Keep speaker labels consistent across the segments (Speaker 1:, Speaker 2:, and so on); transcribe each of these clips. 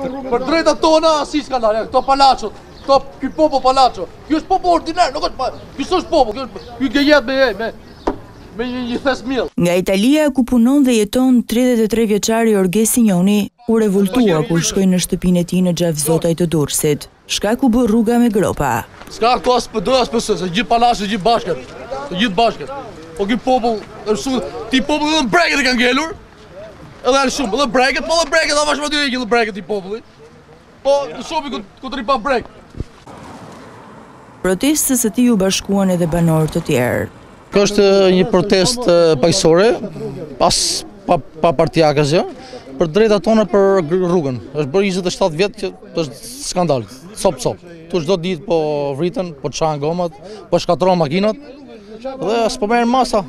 Speaker 1: Për drejtat tona si s'ka dalë, këto palachot, ky popo palacho. Ky është popo ordinar, nuk është. Ky s'është popo, ky gjejet me një thes miell.
Speaker 2: Nga Italia ku punon dhe jeton 33 vjeçari Orges Sinjoni u revoltua kur shkoi në shtëpinë e tij në Xhavzotaj të Durrësit. Shkaku bë rruga me gropa.
Speaker 1: S'ka këto as PD as PS, se gjithë palachot, gjithë bashkët. Të gjithë bashkët. Po ky popull, ti popull edhe breket e kanë ngelur. Edhe janë shumë, edhe breket, po edhe breket, avash më dy edhe breket i popullit. Po, shopi ku të ripa brek.
Speaker 2: Protestës së tij u bashkuan edhe banorë të tjerë.
Speaker 1: Kjo është një protest paqësore, pa partijake asgjë, për drejtat tona për rrugën. Është bërë 27 vjet që është skandal. Cop. Tu çdo ditë po vriten, po çan gomat, po shkatërron makinat dhe s'po merren masa.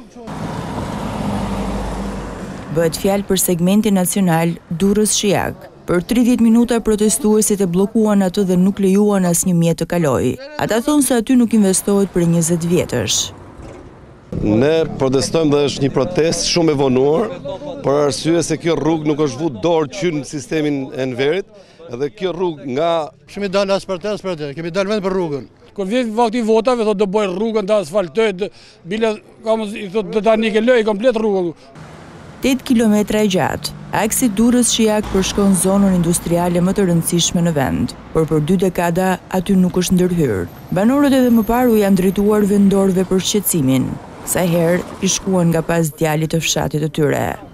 Speaker 2: Bëhet fjalë për segmentin nacional Durrës-Shijak. Për 30 minuta protestuesit e bllokuan atë dhe nuk lejuan asnjë mjet të kalojë. Ata thonë se aty nuk investohet për 20 vjetësh.
Speaker 3: Ne protestojmë dhe është një protest shumë e vonuar, për arsye se kjo rrugë nuk është vu dorë qynë në sistemin e Enverit, edhe kjo rrugë nga...
Speaker 1: Kemi dalë as për te, kemi dalë vetëm për rrugën.
Speaker 4: Kur vjen vakti votave, thotë do bëjë rrugën, do asfaltojë, bile do ta nikelojë komplet rrugën.
Speaker 2: 8 kilometra e gjatë, aksi Durrës-Shijak përshkon zonën industriale më të rëndësishme në vend, por për 2 dekada aty nuk është ndërhyrë. Banorët edhe më parë u janë drejtuar vendorëve për shqetësimin, sa herë i shkuan nga pas djalit të fshatit të tyre.